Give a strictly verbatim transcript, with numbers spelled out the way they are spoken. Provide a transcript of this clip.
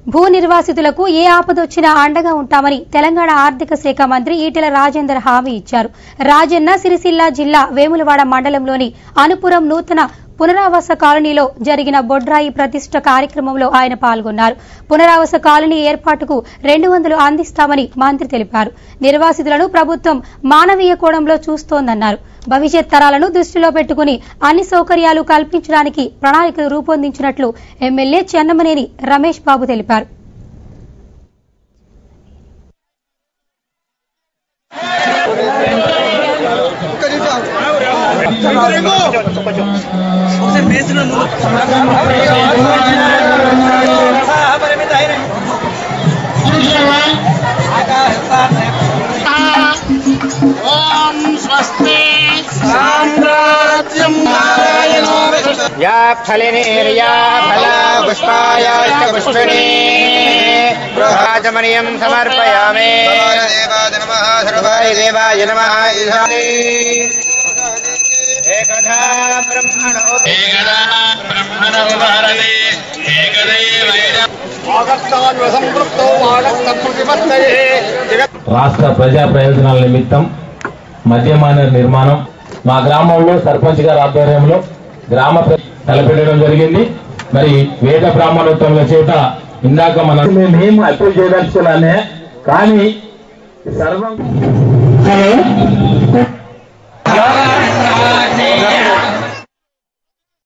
భూ నిర్వాసితులకు ఏ ఆపదొచ్చినా అండగా ఉంటామని తెలంగాణ ఆర్థిక శాఖ మంత్రి ఈటెల రాజేందర్ హామీ ఇచ్చారు. రాజన్న సిరిసిల్ల జిల్లా వేములవాడ మండలంలోని అనుపురం నూతన పునరావాస కాలనీలో జరిగిన బొడ్రాయి ప్రతిష్ఠ కార్యక్రమంలో ఆయన పాల్గొన్నారు. పునరావాస కాలనీ ఏర్పాటుకు రెండు వందలు అందిస్తామని మంత్రి తెలిపారు. నిర్వాసితులను ప్రభుత్వం మానవీయ కోణంలో చూస్తోందన్నారు. భవిష్యత్ తరాలను దృష్టిలో పెట్టుకుని అన్ని సౌకర్యాలు కల్పించడానికి ప్రణాళికలు రూపొందించినట్లు ఎమ్మెల్యే చెన్నమనేని రమేష్ బాబు తెలిపారు. या फलिनीर्या फला पुष्पाया पुष्पिणी राजमणियं समर्पयामि देवाय नमः एकधा ब्रह्मणो एकधा ब्रह्मणो भारते एकदैव आगतान् संपृक्तो आगतप्रतिपत्तये రాష్ట్ర ప్రజా ప్రయోజనాల నిమిత్తం మద్యమాన నిర్మాణం మా గ్రామంలో సర్పంచ్ గారి ఆధ్వర్యంలో గ్రామ తలపెట్టడం జరిగింది. మరి వేద బ్రాహ్మణోత్తముల చేత ఇందాక మనం మేము అప్పీల్ చేయదలుచుకున్నానే కానీ సర్వం